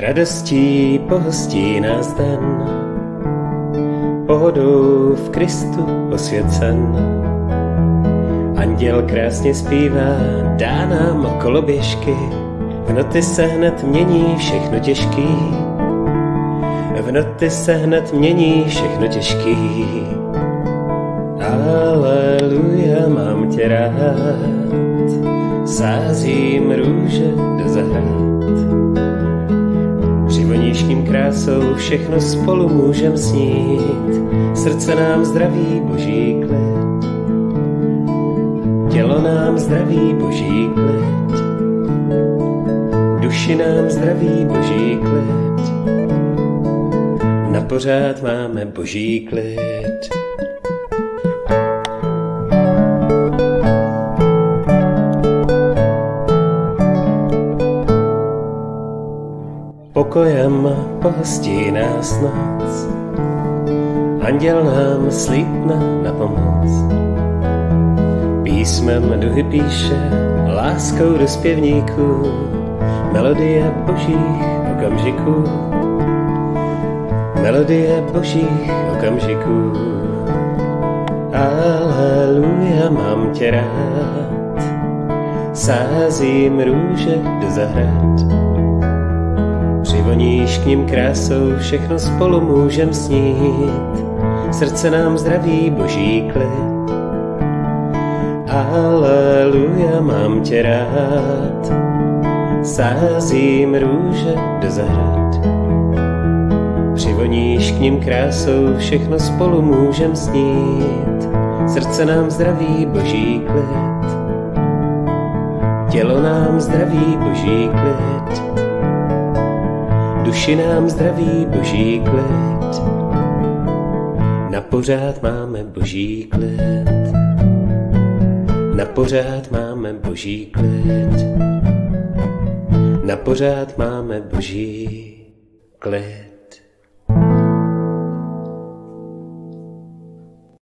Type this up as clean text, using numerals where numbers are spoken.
Radostí pohostí nás den, pohodou v Kristu posvěcen. Anděl krásně zpívá, dá nám koloběžky, v noty se hned mění všechno těžký. V noty se hned mění všechno těžký. Aleluja, mám tě rád, sázím růže do zahrad. Přivoníš k ním krásou, všechno spolu můžem snít. Srdce nám zdraví boží klid, tělo nám zdraví boží klid, duši nám zdraví boží klid. Na pořád máme boží klid. Pokojem pohostí nás noc, anděl nám slítne na pomoc. Písmem duhy píše, láskou do zpěvníků, melodie božích okamžiků. Melodie božích okamžiků. Aleluja, mám tě rád, sázím růže do zahrad. Přivoníš k ním krásou, všechno spolu můžem snít. Srdce nám zdraví boží klid. Aleluja, mám tě rád, sázím růže do zahrad. Přivoníš k nim krásou, všechno spolu můžem snít. Srdce nám zdraví boží klid, tělo nám zdraví boží klid, duši nám zdraví boží klid. Na pořád máme boží klid, na pořád máme boží klid, na pořád máme boží klid.